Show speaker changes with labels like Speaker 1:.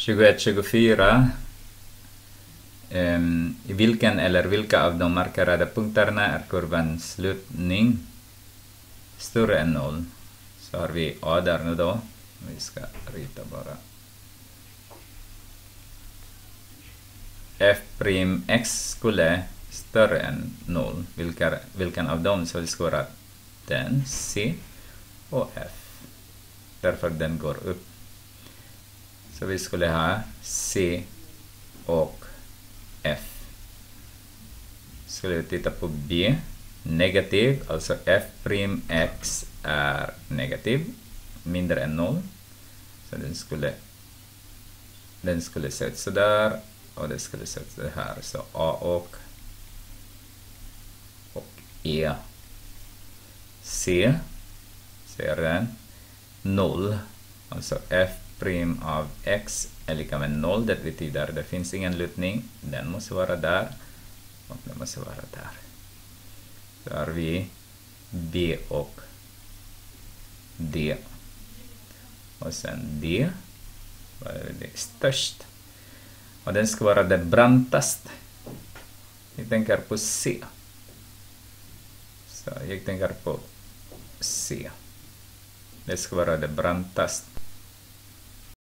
Speaker 1: 21-24. I vilken eller vilka av de markerade punkterna är kurvans slutning större än 0? Så har vi A där nu då. Vi ska rita bara. F'x skulle större än 0. Vilken av dem? Så det ska vara den, C och F. Därför den går upp. Så vi skulle ha C och F. Skulle vi titta på B. Negativ, alltså F'x är negativ. Mindre än 0. Så den skulle se ut så där. Och det skulle se ut så här. Så A och E. C. Ser den. 0. Alltså F' av x är lika med 0. Det betyder det finns ingen lutning. Den måste vara där. Och den måste vara där. Så har vi B och D. Och sen D. Vad är det störst? Och den ska vara det brantaste. Jag tänker på C. Så jag tänker på C. Det ska vara det brantaste.